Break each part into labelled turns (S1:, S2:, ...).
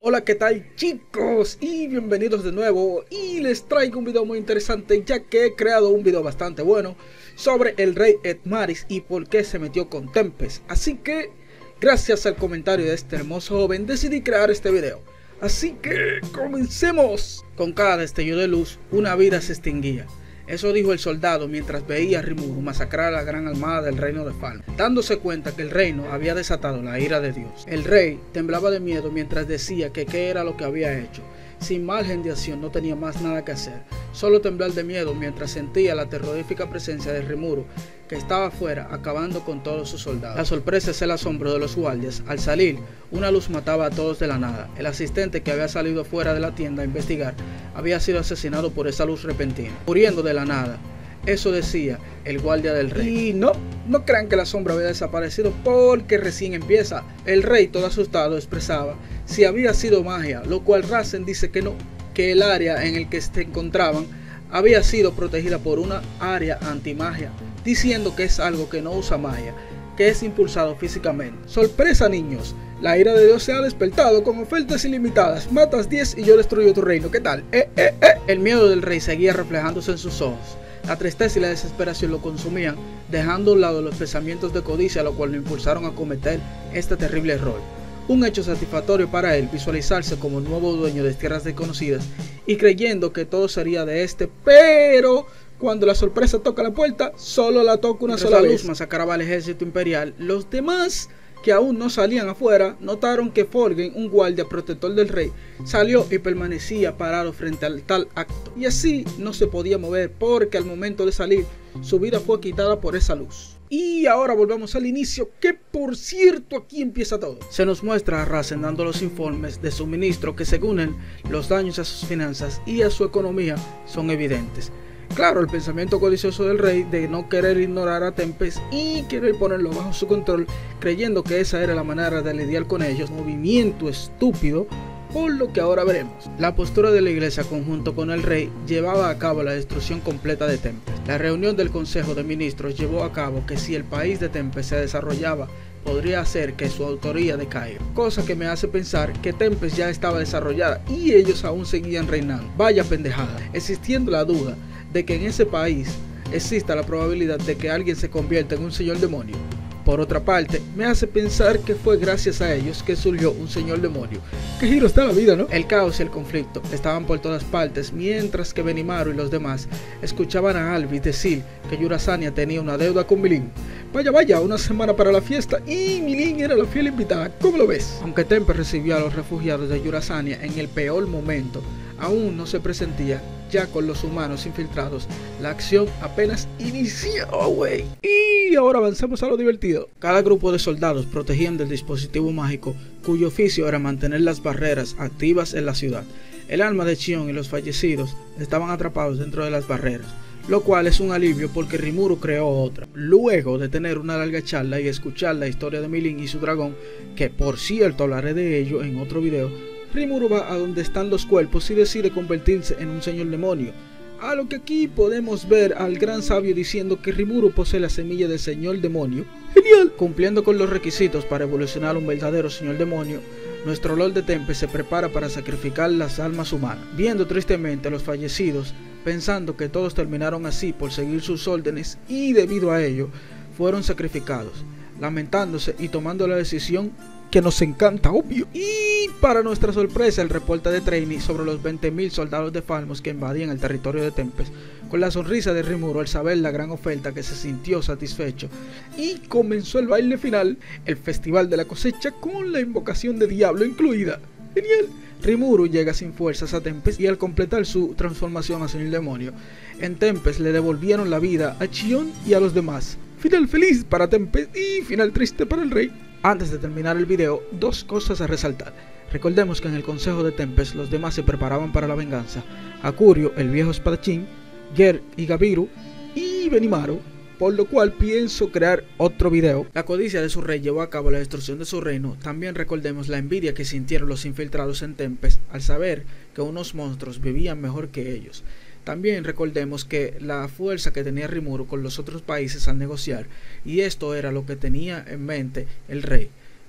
S1: Hola, ¿qué tal, chicos? Y bienvenidos de nuevo. Y les traigo un video muy interesante, ya que he creado un video bastante bueno sobre el rey Edmaris y por qué se metió con Tempest. Así que, gracias al comentario de este hermoso joven, decidí crear este video. Así que, comencemos. Con cada destello de luz, una vida se extinguía. Eso dijo el soldado mientras veía a Rimuru masacrar a la gran armada del reino de Falme, dándose cuenta que el reino había desatado la ira de Dios. El rey temblaba de miedo mientras decía que qué era lo que había hecho. Sin margen de acción no tenía más nada que hacer, solo temblar de miedo mientras sentía la terrorífica presencia de Rimuru, que estaba afuera acabando con todos sus soldados. La sorpresa es el asombro de los guardias. Al salir, una luz mataba a todos de la nada. El asistente que había salido fuera de la tienda a investigar había sido asesinado por esa luz repentina, muriendo de la nada. Eso decía el guardia del rey. Y no crean que la sombra había desaparecido, porque recién empieza. El rey, todo asustado, expresaba si había sido magia, lo cual Rasen dice que no, que el área en el que se encontraban había sido protegida por una área antimagia, diciendo que es algo que no usa magia, que es impulsado físicamente. Sorpresa, niños, la ira de Dios se ha despertado con ofertas ilimitadas. Matas 10 y yo destruyo tu reino. ¿Qué tal? El miedo del rey seguía reflejándose en sus ojos. La tristeza y la desesperación lo consumían, dejando a un lado los pensamientos de codicia, lo cual lo impulsaron a cometer este terrible error. Un hecho satisfactorio para él visualizarse como nuevo dueño de tierras desconocidas y creyendo que todo sería de este, pero cuando la sorpresa toca la puerta, solo la toca una sola vez. Masacraba al ejército imperial. Los demás, que aún no salían afuera, notaron que Forgen, un guardia protector del rey, salió y permanecía parado frente al tal acto. Y así no se podía mover, porque al momento de salir, su vida fue quitada por esa luz. Y ahora volvemos al inicio, que por cierto aquí empieza todo. Se nos muestra a Rasen dando los informes de suministro que, según él, los daños a sus finanzas y a su economía son evidentes. Claro, el pensamiento codicioso del rey de no querer ignorar a Tempest y querer ponerlo bajo su control, creyendo que esa era la manera de lidiar con ellos, movimiento estúpido, por lo que ahora veremos. La postura de la iglesia conjunto con el rey llevaba a cabo la destrucción completa de Tempest. La reunión del Consejo de Ministros llevó a cabo que si el país de Tempest se desarrollaba, podría hacer que su autoría decaiga, cosa que me hace pensar que Tempest ya estaba desarrollada y ellos aún seguían reinando. Vaya pendejada, existiendo la duda de que en ese país exista la probabilidad de que alguien se convierta en un señor demonio. Por otra parte, me hace pensar que fue gracias a ellos que surgió un señor demonio. ¡Qué giro está la vida!, ¿no? El caos y el conflicto estaban por todas partes, mientras que Benimaru y los demás escuchaban a Alvis decir que Yurasania tenía una deuda con Milin. Vaya, una semana para la fiesta y Milin era la fiel invitada. ¿Cómo lo ves? Aunque Tempest recibió a los refugiados de Yurasania en el peor momento, aún no se presentía. Ya con los humanos infiltrados, la acción apenas inició, güey. Y ahora avanzamos a lo divertido. Cada grupo de soldados protegían del dispositivo mágico, cuyo oficio era mantener las barreras activas en la ciudad. El alma de Xion y los fallecidos estaban atrapados dentro de las barreras, lo cual es un alivio porque Rimuru creó otra. Luego de tener una larga charla y escuchar la historia de Milin y su dragón, que por cierto hablaré de ello en otro video, Rimuru va a donde están los cuerpos y decide convertirse en un señor demonio. A lo que aquí podemos ver al gran sabio diciendo que Rimuru posee la semilla del señor demonio. ¡Genial! Cumpliendo con los requisitos para evolucionar a un verdadero señor demonio, nuestro Lord de Tempest se prepara para sacrificar las almas humanas. Viendo tristemente a los fallecidos, pensando que todos terminaron así por seguir sus órdenes y debido a ello fueron sacrificados, lamentándose y tomando la decisión que nos encanta, obvio. Y para nuestra sorpresa, el reporte de Trainee sobre los 20.000 soldados de Falmos que invadían el territorio de Tempest, con la sonrisa de Rimuru al saber la gran oferta, que se sintió satisfecho, y comenzó el baile final, el festival de la cosecha con la invocación de Diablo incluida. ¡Genial! Rimuru llega sin fuerzas a Tempest y al completar su transformación a señor demonio, en Tempest le devolvieron la vida a Xion y a los demás. Final feliz para Tempest y final triste para el rey. Antes de terminar el video, dos cosas a resaltar. Recordemos que en el consejo de Tempest los demás se preparaban para la venganza. Hakuryō, el viejo espadachín, Gerd y Gabiru y Benimaru, por lo cual pienso crear otro video. La codicia de su rey llevó a cabo la destrucción de su reino. También recordemos la envidia que sintieron los infiltrados en Tempest al saber que unos monstruos vivían mejor que ellos. También recordemos que la fuerza que tenía Rimuru con los otros países al negociar, y esto era lo que tenía en mente el rey.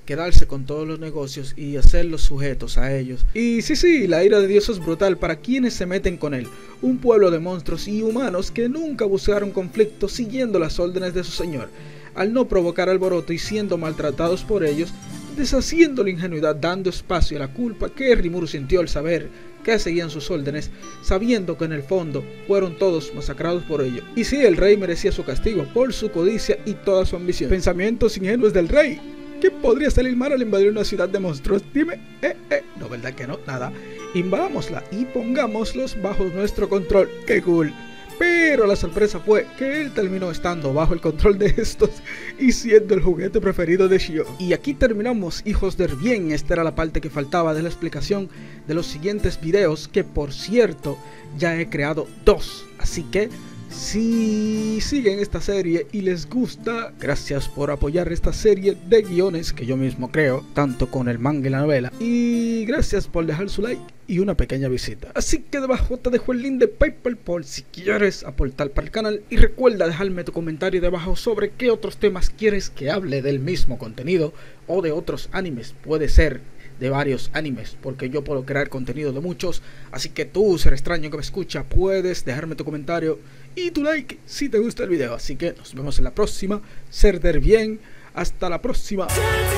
S1: quedarse con todos los negocios y hacerlos sujetos a ellos. Y sí, la ira de Dios es brutal para quienes se meten con él. Un pueblo de monstruos y humanos que nunca buscaron conflicto siguiendo las órdenes de su señor. Al no provocar alboroto y siendo maltratados por ellos, deshaciendo la ingenuidad, dando espacio a la culpa que Rimuru sintió al saber que seguían sus órdenes, sabiendo que en el fondo fueron todos masacrados por ello. Y sí, el rey merecía su castigo por su codicia y toda su ambición. Pensamientos ingenuos del rey. ¿Qué podría salir mal al invadir una ciudad de monstruos? Dime, no, ¿verdad que no? Nada. Invadámosla y pongámoslos bajo nuestro control. ¡Qué cool! Pero la sorpresa fue que él terminó estando bajo el control de estos y siendo el juguete preferido de Shio. Y aquí terminamos, hijos del bien. Esta era la parte que faltaba de la explicación de los siguientes videos, que por cierto ya he creado 2. Así que si siguen esta serie y les gusta, gracias por apoyar esta serie de guiones que yo mismo creo, tanto con el manga y la novela. Y gracias por dejar su like y una pequeña visita. Así que debajo te dejo el link de PayPal por si quieres aportar para el canal. Y recuerda dejarme tu comentario debajo sobre qué otros temas quieres que hable del mismo contenido o de otros animes. Puede ser de varios animes, porque yo puedo crear contenido de muchos. Así que tú, ser extraño que me escucha, puedes dejarme tu comentario y tu like si te gusta el video. Así que nos vemos en la próxima. Ser del bien. Hasta la próxima.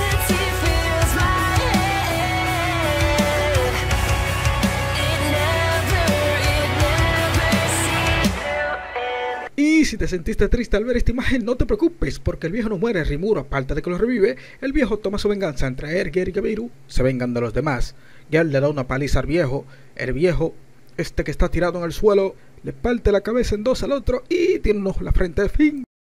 S1: Y si te sentiste triste al ver esta imagen, no te preocupes, porque el viejo no muere. Rimuru, aparte de que lo revive, el viejo toma su venganza. Entre Erger y Gabiru se vengan de los demás. Gel le da una paliza al viejo. El viejo, que está tirado en el suelo, le parte la cabeza en dos al otro y tiene un ojo en la frente. Fin.